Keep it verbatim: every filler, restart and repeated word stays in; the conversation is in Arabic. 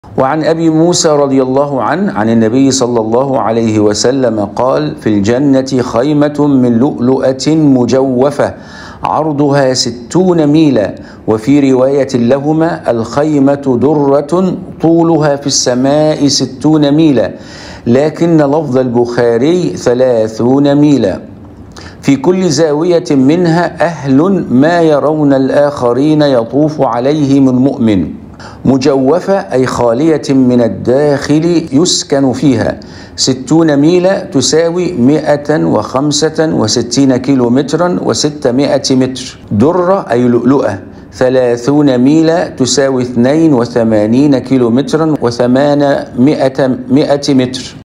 وعن أبي موسى رضي الله عنه عن النبي صلى الله عليه وسلم قال: في الجنة خيمة من لؤلؤة مجوفة عرضها ستون ميلا، وفي رواية لهما: الخيمة درة طولها في السماء ستون ميلا، لكن لفظ البخاري ثلاثون ميلا. في كل زاوية منها أهل ما يرون الآخرين يطوف عليهم المؤمن. مجوفة أي خالية من الداخل يسكن فيها. ستون ميلا تساوي مئة وخمسة وستين كيلو مترا وستمائة متر. درة أي لؤلؤة. ثلاثون ميلا تساوي اثنين وثمانين كيلو مترا وثمانمائة متر.